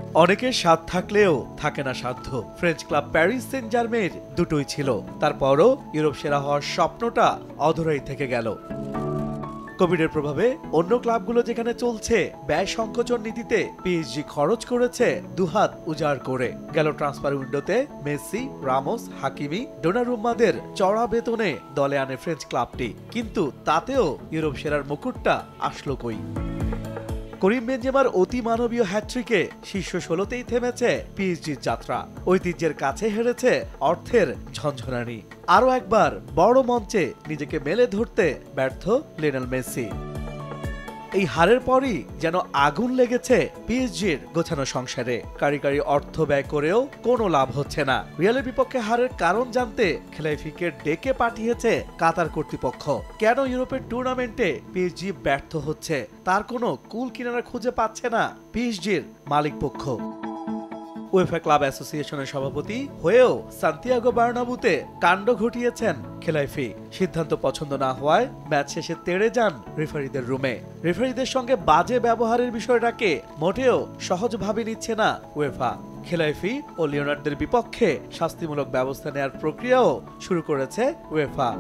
অনেকের স্বাদ থাকলেও থাকে না সাধ্য। ফ্রেঞ্চ ক্লাব প্যারিস সেন্ট জার্মের দুটোই ছিল, তারপরও ইউরোপ সেরা হওয়ার স্বপ্নটা অধরাই থেকে গেল। কোভিডের প্রভাবে অন্য ক্লাবগুলো যেখানে চলছে ব্যয় সংকোচন নীতিতে, পিএসজি খরচ করেছে দুহাত উজাড় করে। গেল ট্রান্সফার উইন্ডোতে মেসি, রামোস, হাকিমি, ডোনারুম্মাদের চড়া বেতনে দলে আনে ফ্রেঞ্চ ক্লাবটি, কিন্তু তাতেও ইউরোপ সেরার মুকুটটা আসলো কই? করিম বেনজেমার অতি মানবীয় হ্যাট্রিকে শীর্ষ ১৬তেই থেমেছে পিএসজির যাত্রা। ঐতিহ্যের কাছে হেরেছে অর্থের ঝনঝনানি। আরও একবার বড় মঞ্চে নিজেকে মেলে ধরতে ব্যর্থ লিওনেল মেসি। এই হারের পরই যেন আগুন লেগেছে পিএসজির গোছানো সংসারে। কারিগরি অর্থ ব্যয় করেও কোনো লাভ হচ্ছে না। রিয়ালের বিপক্ষে হারের কারণ জানতে খেলাইফিকে ডেকে পাঠিয়েছে কাতার কর্তৃপক্ষ। কেন ইউরোপের টুর্নামেন্টে পিএসজি ব্যর্থ হচ্ছে তার কোনো কুল কিনারা খুঁজে পাচ্ছে না পিএসজির মালিকপক্ষ। উয়েফা ক্লাব অ্যাসোসিয়েশনের সভাপতি হয়েও সান্তিয়াগো বার্নাবুতে কাণ্ড ঘটিয়েছেন খেলাইফি। সিদ্ধান্ত পছন্দ না হওয়ায় ম্যাচ শেষে তেড়ে যান রেফারিদের রুমে। রেফারিদের সঙ্গে বাজে ব্যবহারের বিষয়টাকে মোটেও সহজভাবে নিচ্ছে না উয়েফা। খেলাইফি ও লিওনার্ডদের বিপক্ষে শাস্তিমূলক ব্যবস্থা নেয়ার প্রক্রিয়াও শুরু করেছে উয়েফা।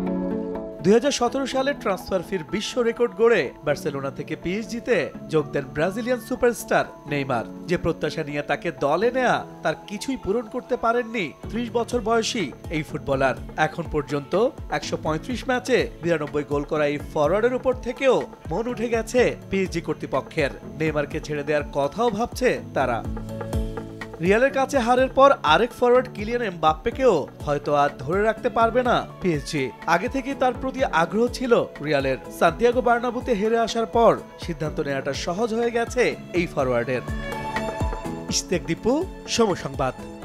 ২০১৭ সালে ট্রান্সফার ফির বিশ্ব রেকর্ড গড়ে বার্সেলোনা থেকে পিএসজিতে যোগ দেন ব্রাজিলিয়ান সুপারস্টার নেইমার। যে প্রত্যাশা নিয়ে তাকে দলে নেয়া তার কিছুই পূরণ করতে পারেননি ৩০ বছর বয়সী এই ফুটবলার। এখন পর্যন্ত ১৩৫ ম্যাচে ৯২ গোল করা এই ফরওয়ার্ডের উপর থেকেও মন উঠে গেছে পিএসজি কর্তৃপক্ষের। নেইমারকে ছেড়ে দেওয়ার কথাও ভাবছে তারা। রিয়ালের কাছে হারের পর আরেক ফরওয়ার্ড কিলিয়ান এমবাপ্পেকেও হয়তো আর ধরে রাখতে পারবে না পিএসজি। আগে থেকেই তার প্রতি আগ্রহ ছিল রিয়ালের। সান্তিয়াগো বার্নাবুতে হেরে আসার পর সিদ্ধান্ত নেওয়াটা সহজ হয়ে গেছে এই ফরওয়ার্ডের। ইশতিয়াক দীপু, সময় সংবাদ।